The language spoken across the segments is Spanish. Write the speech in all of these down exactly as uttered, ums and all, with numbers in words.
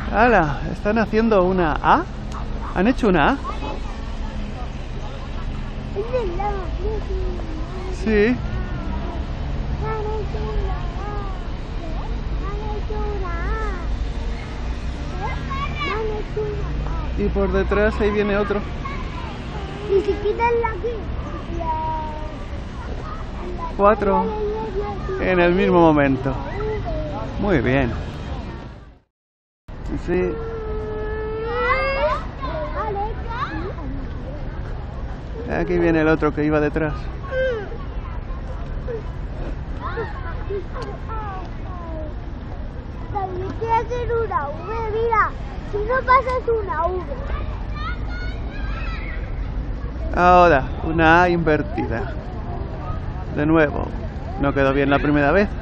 ¡Hala! Están haciendo una A. ¿Han hecho una A? Sí. Y por detrás ahí viene otro. Y si quitan la aquí, Cuatro en el mismo momento. Muy bien. Sí. Aquí viene el otro que iba detrás. También quiero hacer una V, mira. Si no pasas una V. Ahora, una A invertida. De nuevo. No quedó bien la primera vez.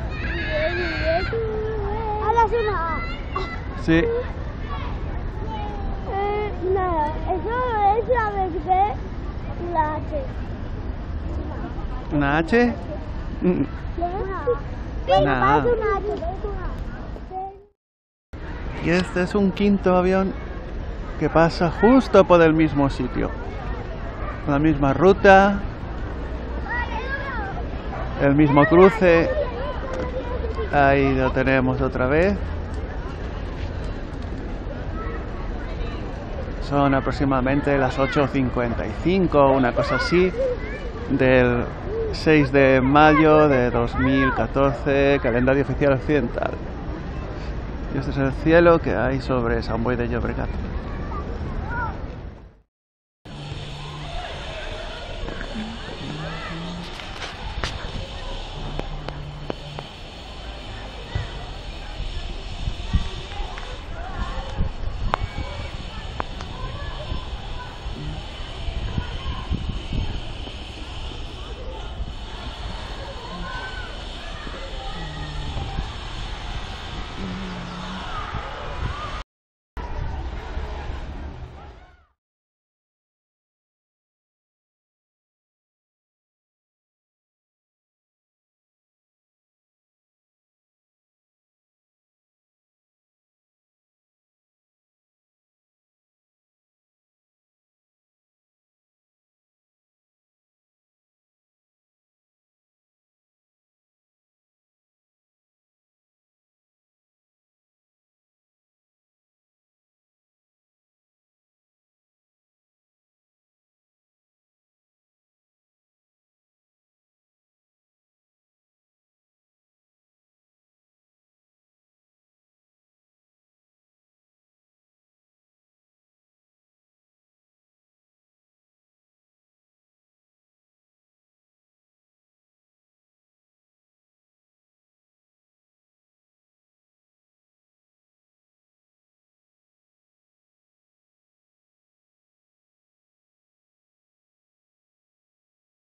Ahora es una A. Sí. Eh, nada, eso es la vez B y la H. ¿Una H? Mm. Una A. Una A. Y este es un quinto avión que pasa justo por el mismo sitio. La misma ruta. El mismo cruce. Ahí lo tenemos otra vez. Son aproximadamente las ocho cincuenta y cinco, una cosa así, del seis de mayo de dos mil catorce, calendario oficial occidental. Y este es el cielo que hay sobre Sant Boi de Llobregat.